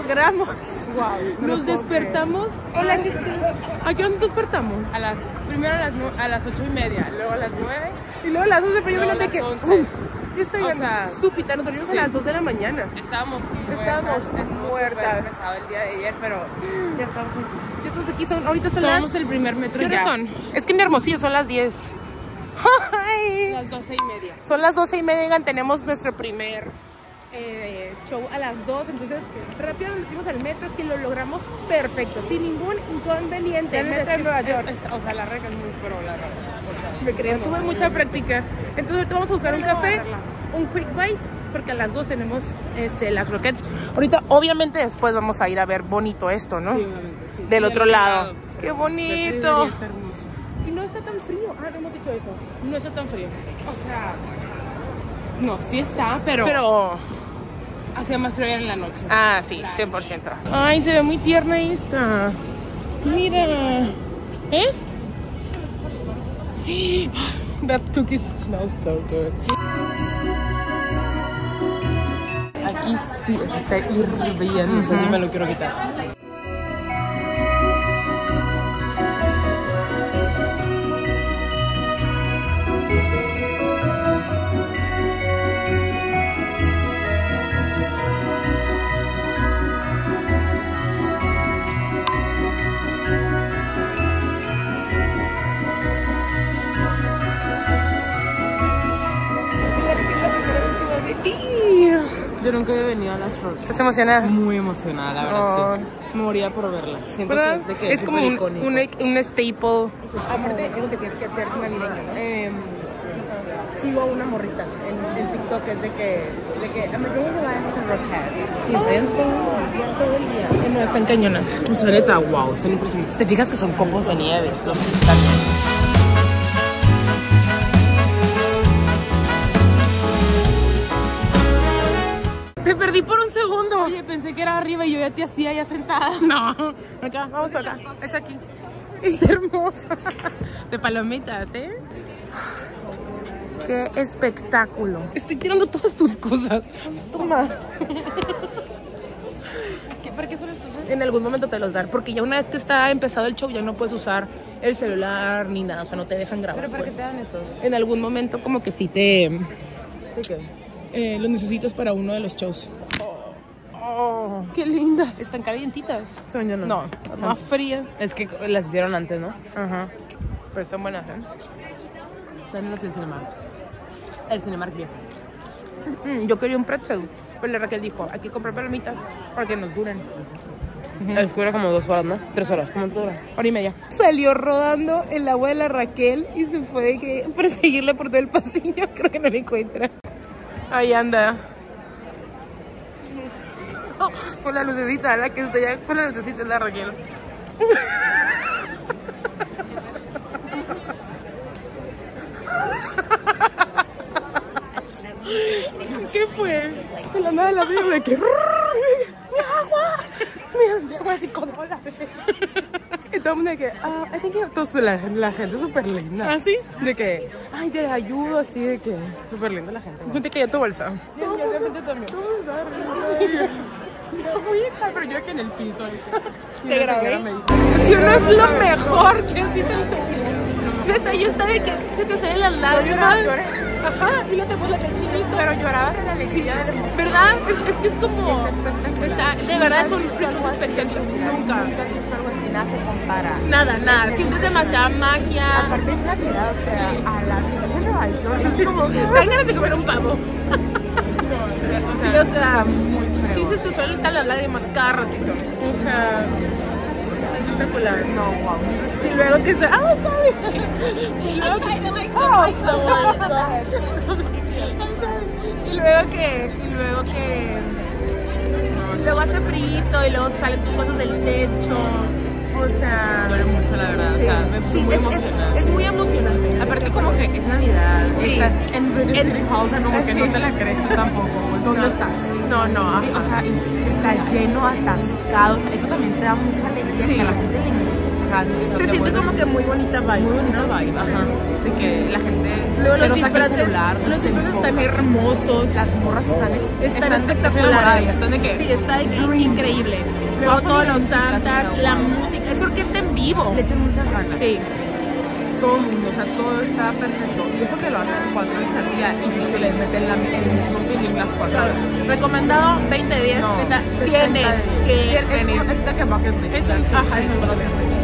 logramos. Wow. Nos despertamos. Hola, ¿A qué hora nos despertamos? Primero a las 8:30, luego a las 9. Y luego a las 12, pero yo me noté que... 11. Yo estoy súpita, nos salimos a las 2 de la mañana. Estábamos muertas. Pesado el día de ayer, pero Ya estamos aquí. Ya estamos aquí, ahorita son tomamos el primer metro. ¿Qué horas son? Es que en Hermosillo son las 10. Ay. Las 12:30. Son las 12:30, tenemos nuestro primer show a las 2, entonces rápido nos metimos al metro, que lo logramos perfecto, sin ningún inconveniente. El metro de Nueva York. O sea, la regla es muy pro, la verdad. Me creo, tuve mucha práctica. Entonces ahorita vamos a buscar un café, un quick bite, porque a las 2 tenemos las Rockets. Ahorita, obviamente, después vamos a ir a ver bonito esto, ¿no? Sí, obviamente, sí. Del otro lado. Pues, ¡Qué bonito! Y no está tan frío. Ah, no hemos dicho eso. No está tan frío. O sea, no, sí está, pero hacía más frío en la noche. Ah, sí, 100%. Ay, se ve muy tierna esta. Mira. ¿Eh? That cookie smells so good. Aquí sí, se está hirviendo, o sea, ni me lo quiero quitar. Yo nunca había venido a las Rockets. ¿Estás emocionada? Muy emocionada, la verdad, sí. Moría por verlas. Siento que es de que es como un staple. Aparte, es lo que tienes que hacer navideño, ¿no? Sigo a una morrita en TikTok, es de que I'm going to buy a Rockhead. Y ensayan todo el día. No, están cañonas. O sea, neta, wow, están impresionantes. Te fijas que son copos de nieve, los cristales. Te perdí por un segundo. Oye, pensé que era arriba y yo ya te hacía ya sentada. No, acá, vamos para acá. Es aquí. Está hermosa. De palomitas, ¿eh? Qué espectáculo. Estoy tirando todas tus cosas. Toma. ¿Para qué son estos? En algún momento te los dan, porque ya una vez que está empezado el show ya no puedes usar el celular ni nada, o sea, no te dejan grabar. ¿Pero para qué te dan estos? En algún momento como que sí te... ¿De qué? los necesitas para uno de los shows. Oh, qué lindas. Están calientitas. Son yo no. No, más frías. Es que las hicieron antes, ¿no? Ajá. Pero están buenas, ¿eh? Son las del Cinemark. El Cinemark viejo. Yo quería un pretzel, pero la Raquel dijo, hay que comprar palomitas para que nos duren. Es que dura como 2 horas, ¿no? 3 horas, ¿cómo te dura? Hora y media. Salió rodando el agua de la Raquel y se fue de que perseguirle por todo el pasillo. Creo que no la encuentra. Ahí anda. Oh, con la lucecita, la que está allá con la lucecita es la Raquel. ¿Qué fue? De la nada la veo de que... ¡Mi agua! ¡Mi agua de $5! Y todo el mundo de que... I think la gente es súper linda. ¿Ah, sí? De que... Ay, te ayudo, así de que... Súper linda la gente. ¿Cómo te cayó tu bolsa? Yo también. Pero yo aquí en el piso. Te grabé. Si uno es lo mejor que has visto en tu vida. Neta, yo estaba de que se te salen las lágrimas. Ajá, y luego te pones la chinita. Pero lloraba con la alegría de la emoción. ¿Verdad? Es que es como... Está, de verdad es un espectáculo. Nunca has visto algo así, nada se compara. Nada. Sientes demasiada magia. Aparte es Navidad, o sea, a la vida en Nueva York. Es como... Dan ganas de comer un pavo. Sí, o sea, muy feo. sí se te sueltan las lágrimas cada ratito. O sea, es espectacular. No, wow. Y luego que se... ¡Ah, sorry! Y luego que... Y luego que... Luego hace frito y luego salen tus cosas del techo. O sea... Duele mucho, la verdad. Sí. O sea, me puse muy emocionada. Es muy emocionante. Aparte como que es Navidad. Sí. Estás en British City Hall, o sea, como que no te la crees tú tampoco. ¿Dónde estás? No. O sea, y está lleno, atascado. O sea, eso también te da mucha alegría. Sí. Que a la gente relajante. Se siente como que muy bonita vibe. Muy bonita vibe, ajá. De que la gente Luego se los nos saca el disfraces, celular, los disfraces están hermosos. Las morras están espectaculares. Están de que Sí, está increíble. Luego Todas son todos los idénticas, santas, pero la wow. música, es porque está en vivo. le echan muchas ganas. Sí. Todo el mundo, o sea, todo está perfecto. Y eso que lo hacen 4 veces al día y sí que les meten el mismo feeling las 4 veces. Recomendado 20 días. No, neta, 60 tiene días. que Es venir. de que bucket list. Eso es, Sí, ajá, sí, eso es sí. bucket list.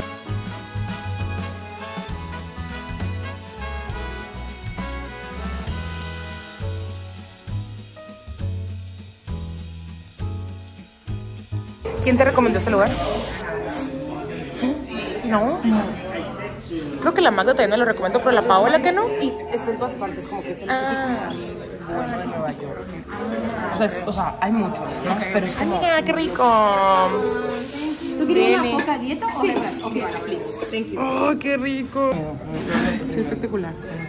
¿Quién te recomendó este lugar? ¿Tú? No. Creo que la Magda también me lo recomendó, pero la Paola que no. Y está en todas partes, como que es el típico bueno de Nueva York. O sea, hay muchos, ¿no? Pero es como... Mira, qué rico. ¿Tú quieres Deli. una poca dieta o vegana? Ok, Please, thank you. Oh, qué rico. Sí, espectacular.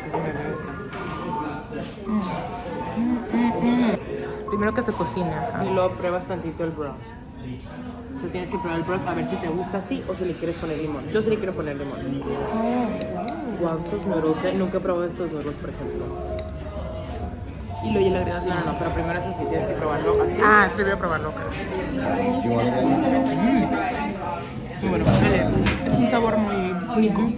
Primero que se cocina. Y luego pruebas tantito el broth. O sea, tienes que probar el broth a ver si te gusta así o si le quieres poner limón. Yo sí le quiero poner limón. Wow, estos noodles, nunca he probado estos noodles, por ejemplo. Y luego ya le agregas No, pero primero es así, tienes que probarlo así. Ah, es primero probarlo. Y bueno, Es un sabor muy único.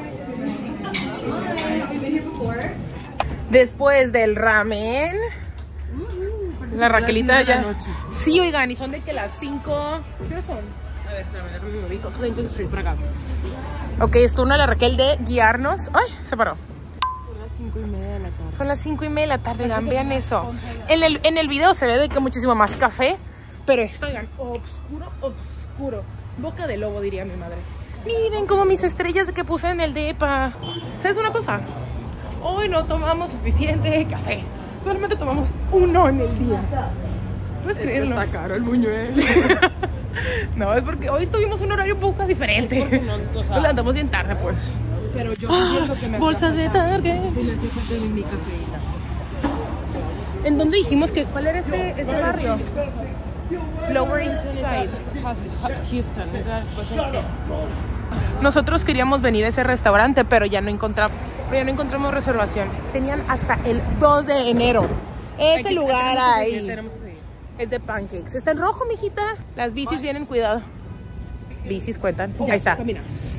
Después del ramen, la Raquelita las 10 de ya. la noche. Sí, oigan, y son de que las 5. ¿Qué son? a ver, espérame, me ubico. Clinton Street, por acá. Ok, es turno de la Raquel de guiarnos. Ay, se paró. Son las 5:30 de la tarde. Son las 5:30 de la tarde, oigan, vean eso. En el video se ve de que muchísimo más café, pero esto, oigan, oscuro, oscuro. Boca de lobo, diría mi madre. Miren como mis estrellas que puse en el depa. ¿Sabes una cosa? Hoy no tomamos suficiente café. Solamente tomamos uno en el día. ¿Puedes creerlo? Está caro el buñuelo. No, es porque hoy tuvimos un horario un poco diferente. Nos levantamos bien tarde, pues. Pero yo sí siento que me Bolsas de Target. Sí, me hace falta de mi cafeína. ¿En dónde dijimos que? ¿Cuál era este barrio? Lower East Side. Houston. Nosotros queríamos venir a ese restaurante, pero ya no encontramos reservación. Tenían hasta el 2 de enero. Ese lugar ahí es de pancakes. Está en rojo, mijita. Las bicis vienen, cuidado. Bicis cuentan. Ahí está. Camina.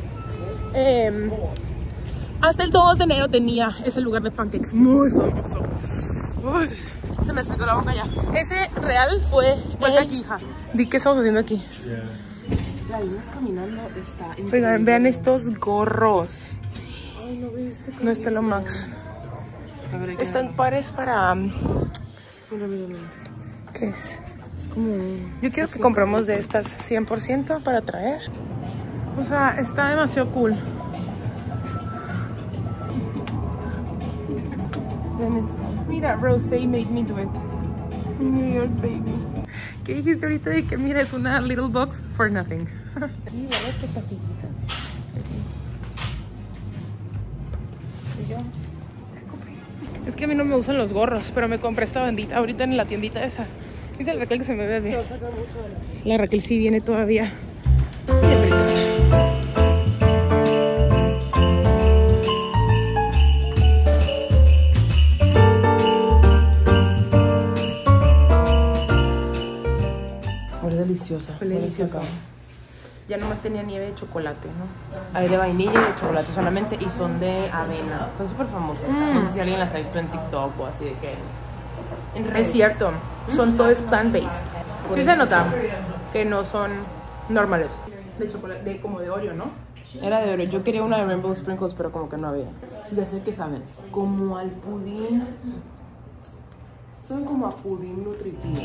Hasta el 2 de enero tenía ese lugar de pancakes muy famoso. Uy, se me espetó la boca ya. Ese real fue Vuelta aquí, hija. Di, ¿qué estamos haciendo aquí? La vimos caminando, está Oigan, vean estos gorros. Ay, no ves este. No está lo max. A ver, aquí. Están pares para... Mira, mira, mira. ¿Qué es? Es como un... Yo quiero que compremos de estas 100% para traer. O sea, está demasiado cool. Ven esto. Mira, Rosé made me do it. New York baby. ¿Qué dijiste ahorita de que mira, es una little box for nothing? Sí, ¿verdad? Qué pastillitas. ¿Y yo? Es que a mí no me gustan los gorros, pero me compré esta bandita ahorita en la tiendita esa. Dice la Raquel que se me ve bien. La Raquel sí viene todavía. Bien rico. Huele deliciosa. Huele delicioso. acá. Ya nomás tenía nieve de chocolate, ¿no? Hay de vainilla y de chocolate solamente y son de avena. Son súper famosas. No sé si alguien las ha visto en TikTok o así de que... Es cierto, son todos plant-based. Sí se nota que no son normales. De chocolate, como de Oreo, ¿no? Era de oro. Yo quería una de Rainbow Sprinkles, pero como que no había. Ya sé que saben. Como al pudín. Saben como a pudín nutritivo.